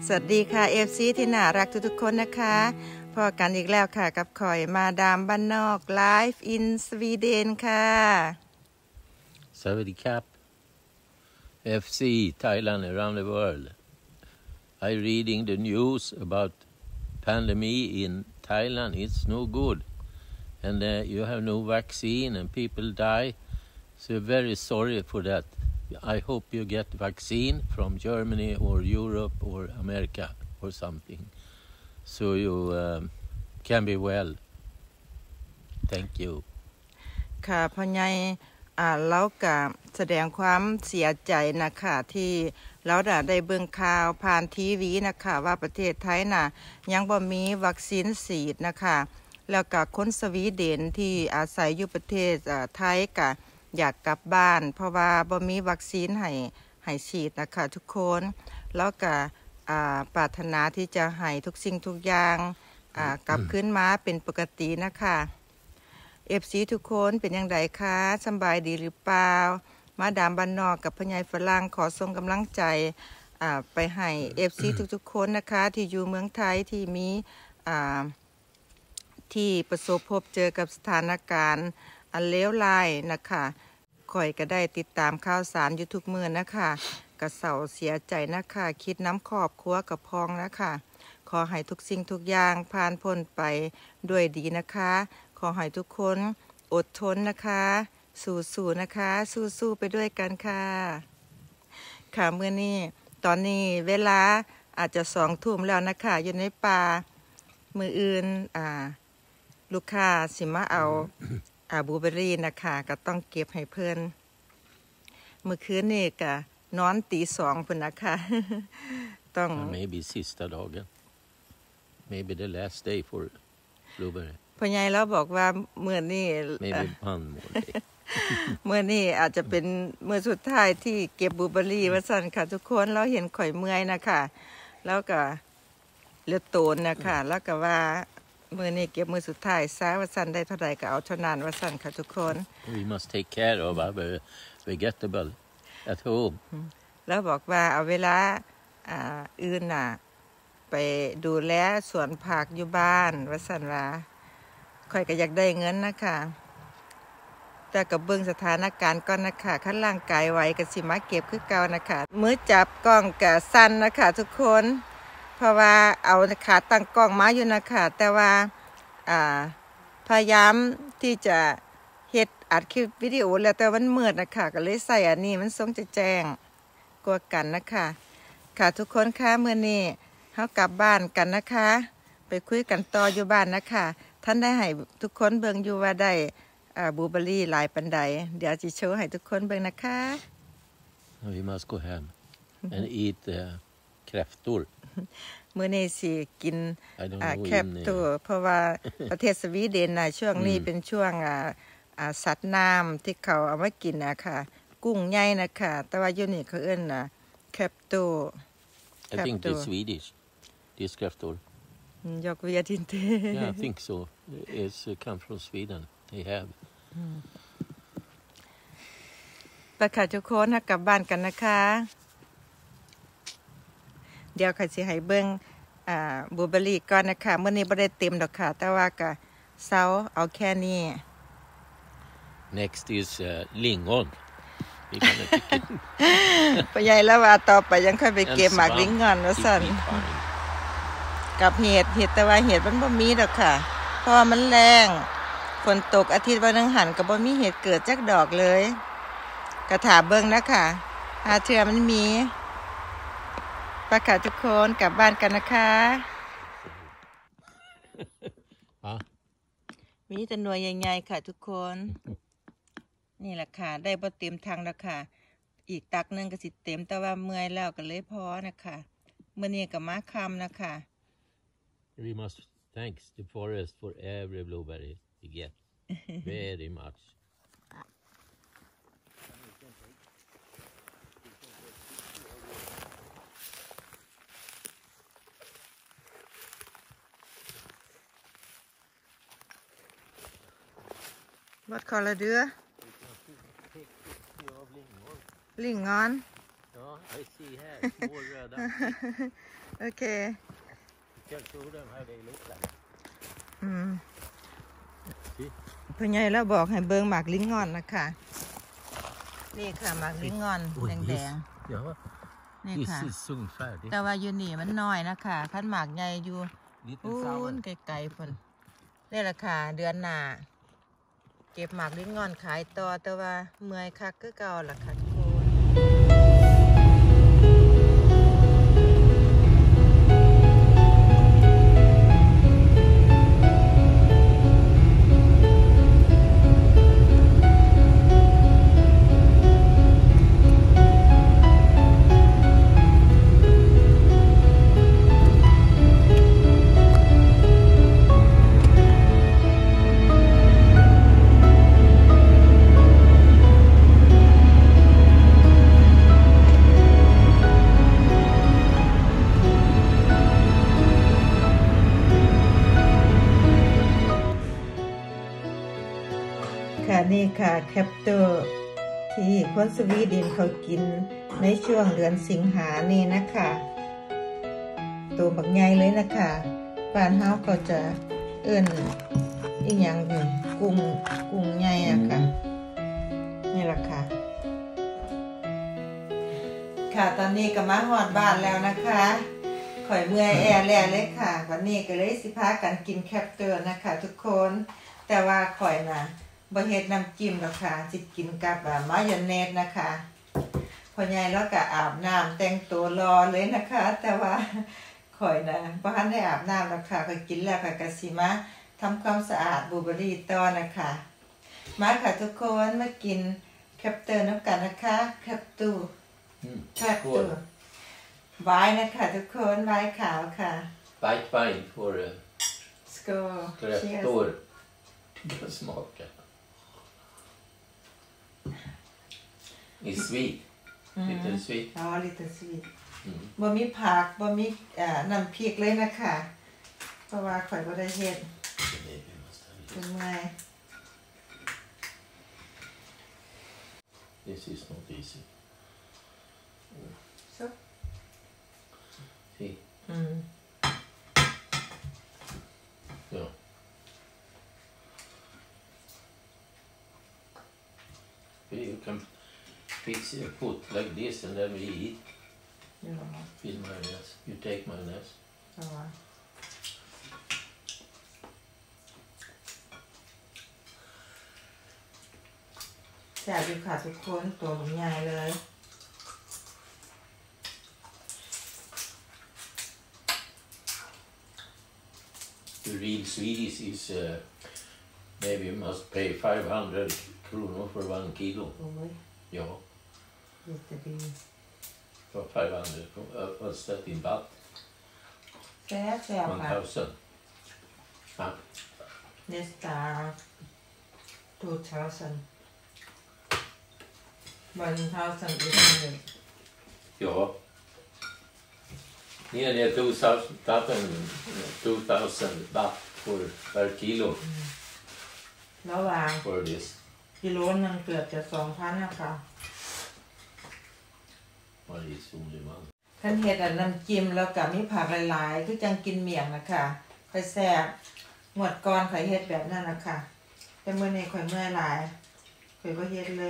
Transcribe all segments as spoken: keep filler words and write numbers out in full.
สวัสดีค่ะ เอฟ ซี ที่น่ารักทุกๆคนนะคะพอกันอีกแล้วค่ะกับข่อยมาดามบ้านนอกไลฟ์อินสวีเดนค่ะสวัสดีครับ เอฟ ซี Thailand around the world. I reading the news about pandemic in Thailand. It's no good, and uh, you have no vaccine and people die. So very sorry for that. I hope you get vaccine from Germany or Europe or America or something, so you um, can be well. Thank you. ค่ะพ่อใหญ่อ่าเราก็แสดงความเสียใจนะคะที่เราได้เบิ่งข่าวผ่านทีวีนะคะว่าประเทศไทยน่ะยังบ่มีวัคซีนฉีดนะคะแล้วก็คนสวีเดนที่อาศัยอยู่ประเทศไทยก็อยากกลับบ้านเพราะว่าบ่มีวัคซีนให้ให้ฉีดนะคะทุกคนแล้วก็อ่าปรารถนาที่จะให้ทุกสิ่งทุกอย่างอ่ากลับคืนมาเป็นปกตินะคะเอฟ ซี ทุกคนเป็นยังไงคะสบายดีหรือเปล่ามาดามบ้านนอกกับพ่อใหญ่ฝรั่งขอส่งกำลังใจอ่าไปให้ เอฟ ซี ทุกๆคนนะคะที่อยู่เมืองไทยที่มีอ่าที่ประสบพบเจอกับสถานการณ์อันเลวร้ายนะคะข่อยก็ได้ติดตามข่าวสารอยู่ทุกมื้อนะคะก็เศร้าเสียใจนะคะคิดน้ำครอบครัวกับพ้องนะคะขอให้ทุกสิ่งทุกอย่างผ่านพ้นไปด้วยดีนะคะขอให้ทุกคนอดทนนะคะสู้ๆนะคะสู้ๆไปด้วยกันค่ะค่ะมื้อนี้ตอนนี้เวลาอาจจะสองทุ่มแล้วนะคะอยู่ในป่ามื้ออื่นอ่าลูกค้าสิมาเอาอ่าบลูเบอร์รี่นะคะก็ต้องเก็บให้เพิ่นมื้อคืนนี้ก็นอนตีสองพุ่นนะคะต้อง Maybe sista dagen. Maybe the last day for blueberry. พ่อใหญ่เราบอกว่ามื้อนี้ Maybe one more day. มื้อนี้อาจจะเป็นมื้อสุดท้ายที่เก็บบลูเบอร์รี่ว่าซั่นค่ะทุกคนเราเห็นข่อยเมื่อยนะคะแล้วก็เลือดโตนนะคะแล้วก็ว่ามื้อนี้เก็บมื้อสุดท้ายซะว่าซั่นได้เท่าใดก็เอาเท่านั้นว่าซั่นค่ะทุกคน We must take care of our vegetable at home. แล้วบอกว่าเอาเวลาอ่าอื่นน่ะไปดูแลสวนผักอยู่บ้านว่าซั่นว่าข่อยก็อยากได้เงินนะคะแต่ก็เบิ่งสถานการณ์ก่อนนะคะคันร่างกายไหวก็สิมาเก็บคือเก่านะคะมือจับกล้องก็สั่นนะคะทุกคนเพราะว่าเอาขาตั้งกล้องมาอยู่นะคะแต่ว่าอ่าพยายามที่จะเฮ็ดอัดคลิปวิดีโอแล้วแต่มันมืดนะคะก็เลยใส่อันนี้มันทรงจะแจ้งกว่ากันนะคะค่ะทุกคนคะมื้อนี้เฮากลับบ้านกันนะคะไปคุยกันต่ออยู่บ้านนะคะท่านได้ให้ทุกคนเบิ่งอยู่ว่าได้อ่าบลูเบอร์รี่หลายปานใดเดี๋ยวสิโชว์ให้ทุกคนเบิ่งนะคะ We must go hem and eat uh, kräftor. มื้อนี้สิกิน I don't อ่า know แคป in ตัวเพราะว่าประเทศสวีเดนน่ะช่วงนี้เป็นช่วงอ่าอ่าสัตว์น้ำที่เขาเอามากินน่ะค่ะกุ้งใหญ่น่ะค่ะแต่ว่าอยู่นี่เขาเอิ้นน่ะแคปตัว I think it's Swedish. This kräftor. Jag vet inte. Yeah, I think so. It's uh, come from Sweden. They have. ไปค่ะทุกคนกลับบ้านกันนะคะเดี๋ยวข้อยสิให้เบิ่งอ่าบลูเบอร์รี่ก่อนนะคะมื้อนี้บ่ได้เต็มดอกค่ะแต่ว่าก็เซาเอาแค่นี้ Next is uh, lingon. We're gonna pick it. พ่อใหญ่แล้วว่าต่อไปยังค่อยไปเก็บหมากลิงงอนว่าซั่น It will be fine. กับเห็ดเห็ดแต่ว่าเห็ดมันบ่มีดอกค่ะเพราะว่ามันแรงฝนตกอาทิตย์วันนึงหันก็บ่มีเห็ดเกิดจักดอกเลยก็ถามเบิ่งนะคะหาเทื่อมันมีไปค่ะทุกคนกลับบ้านกันนะคะมีแต่หน่วยใหญ่ๆค่ะทุกคนนี่แหละค่ะได้บ่เต็มถังแล้วค่ะอีกตักนึงก็สิเต็มแต่ว่าเมื่อยแล้วก็เลยพอนะคะมื้อนี้ก็มาค่ำนะคะ We must thank the forest for every blueberry we get. Very much. Vad kallar du? Lingon. Ja, I see here, små röda. โอเค Just show them how they look like. อืม See? พ่อใหญ่แล้วบอกให้เบิ่งหมากลิ้นงอนนะคะนี่ค่ะหมากลิ้นงอนแดง Ja, ๆนี่ this ค่ะ is soon färdig. แต่ว่าอยู่นี่มันน้อยนะคะคันหมากใหญ่อยู่ Lite อู้ sour. นไกลๆพุ่นนี่แหละค่ะเดือนหน้าเก็บหมากลิ้นงอนขายต่อแต่ว่าเมื่อยคักคือเก่าล่ะค่ะทุกคนค่ะนี่ค่ะแคปเตอร์ที่คนสวีเดนเขากินในช่วงเดือนสิงหานี่นะคะตัวบักใหญ่เลยนะคะบ้านเฮาก็จะเอิ้นอีหยังอยู่กุ้งกุ้งใหญ่อะค่ะนี่แหละค่ะค่ะตอนนี้ก็มาฮอดบ้านแล้วนะคะข่อยเมื่อยแอแล้วเลยค่ะวันนี้ก็เลยสิพากันกินแคปเตอร์นะคะทุกคนแต่ว่าข่อยน่ะบ่เฮ็ดน้ำจิ้มหรอกค่ะสิกินกับมายองเนสนะคะพ่อใหญ่แล้วก็อาบน้ำแต่งตัวรอเลยนะคะแต่ว่าข่อยนะบ่ทันได้อาบน้ำหรอกค่ะข่อยกินแล้วก็ก็สิมาทำความสะอาดบลูเบอร์รี่ต่อนะคะมาค่ะทุกคนมากินแคปเตอร์น้ำกันนะคะแคปตูแคปตูไว้นะคะทุกคนไว้ขาวค่ะ White wine for uh, สกอร์ kräftor. Du kan smaka. It's sweet. Lite sweet. อ๋อ little sweet Mm. บ่มีผักบ่มีเอ่อน้ำพริกเลยนะคะเพราะว่าข่อยบ่ได้เฮ็ด Maybe we must have เป็น it. ไง This is not easy. So See? อืม Yeah. You can fix it, put like this and then we eat. อยู่หรอ With mayonnaise. You take mayonnaise. อ๋อแซ่บอยู่ค่ะทุกคนตัวมันใหญ่เลย The real Swedish is uh, maybe you must pay five hundred kronor for one kilo. โอ้ย Ja, เด็ดจะดี for five hundred. Uh, what's that in baht? แซ่บแซ่บ One ค่ะ thousand. Huh? Next star two thousand one thousand eight hundred Ja. Nearly two thousand, two thousand baht for per kilo ระหว่าง for this. กิโลนึงเกือบจะสองพันนะคะ What is only one? ขั้นเห็ดอันน้ำจิ้มแล้วก็มีผักหลายๆคือจังกินเมี่ยงนะคะค่อยแซ่บหมวดก่อนข่อยเฮ็ดแบบนั้นนะคะแต่เมื่อนี้ข่อยเมื่อยหลายข่อยบ่เฮ็ดเลย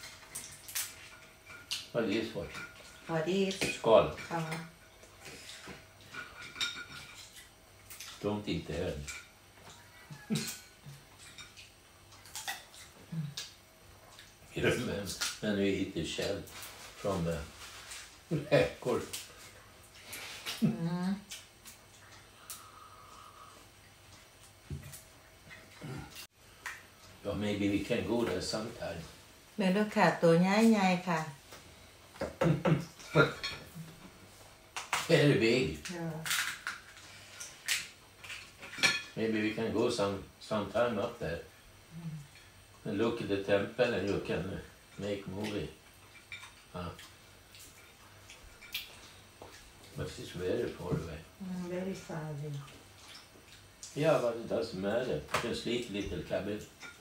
What is what? พอดี Skal. ค่ะ Don't eat the head. You remember when we eat the shell from the räkor? อืม Yeah, maybe we can go there sometime. เบิ่งดูค่ะตัวใหญ่ๆค่ะ Very big. เออ Maybe we can go some sometime up there and look at the temple and you can uh, make movie. Huh? But it's very far away. อืม very far away Yeah, but it doesn't matter. Just leave little cabin.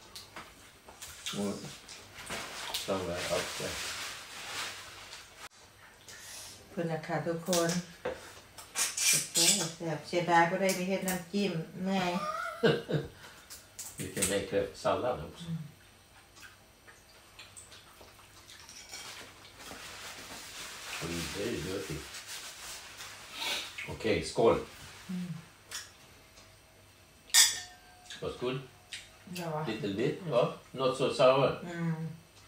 Or somewhere up there. เพิ่นนะคะทุกคนแซ่บเสียดายบ่ได้ไปเฮ็ดน้ำจิ้มเมื่อย You can make a salad också. Mm. Very dirty. Okej, okay, skål. Mm. Was good? Ja. Little bit, ja. Not so sour. Mm.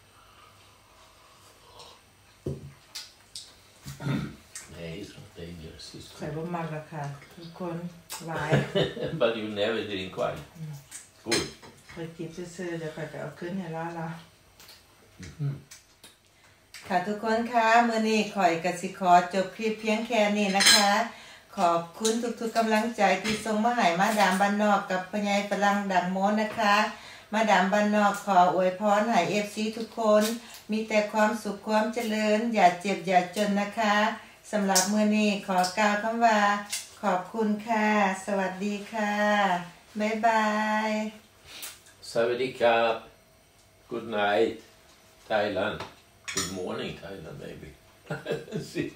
Nej, it's not dangerous. It's ใส่ good. บ่มักละค่ะทุกคนหวาย But you never drink wine. Mm. Good. ไปจิบซื่อๆเดี๋ยวค่อยก็เอาขึ้นให้แล้วล่ะ Mm-hmm. ค่ะทุกคนคะมื้อนี้ข่อยก็สิขอจบคลิปเพียงแค่นี้นะคะ ขอบคุณทุกๆกำลังใจที่ส่งมาให้มาดามบ้านนอกกับพ่อใหญ่ฝรั่งดังโมนนะคะมาดามบ้านนอกขออวยพรให้ เอฟ ซี ทุกคนมีแต่ความสุขความเจริญอย่าเจ็บอย่าจนนะคะสำหรับมื้อนี้ขอกล่าวคำว่าขอบคุณค่ะสวัสดีค่ะบ๊ายบาย Savadi Kap. Good night, Thailand. Good morning, Thailand, maybe. See.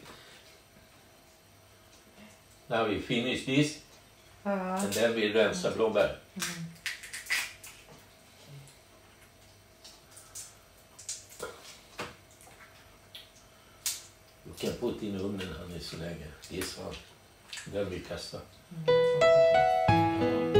Now we finish this, อ๋อ and then we rensa blåbär. You can put in ugnen, han är så länge. This one. Then we kastar. Mm.